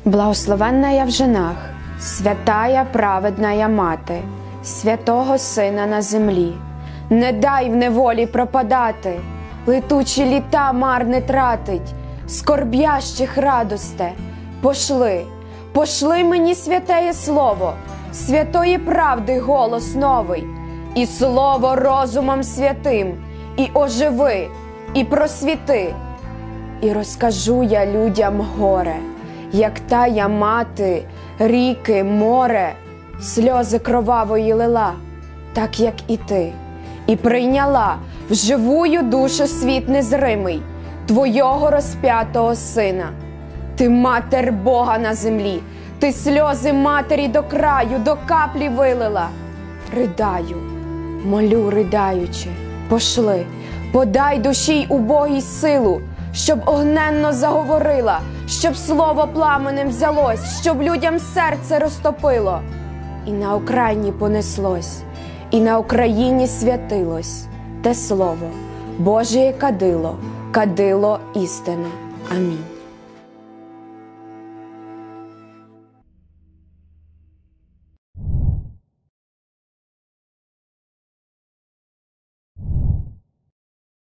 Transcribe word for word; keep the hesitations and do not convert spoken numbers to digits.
Благословенна я в женах, святая праведная мати, святого Сина на землі. Не дай в неволі пропадати, летучі літа марне тратить, скорбящих радосте. Пошли, пошли мені святеє слово, святої правди голос новий, і слово розумом святим, і оживи, і просвіти. І розкажу я людям горе, як тая мати, ріки, море, сльози кровавої лила, так як і ти, і прийняла в живую душу світ незримий, твого розп'ятого Сина. Ти матер Бога на землі, ти сльози матері до краю, до каплі вилила. Ридаю, молю ридаючи, пошли, подай душі й убогій силу, щоб огненно заговорила, щоб слово пламенем взялось, щоб людям серце розтопило. І на Україні понеслось, і на Україні святилось те слово, Божє кадило, кадило істини. Амінь.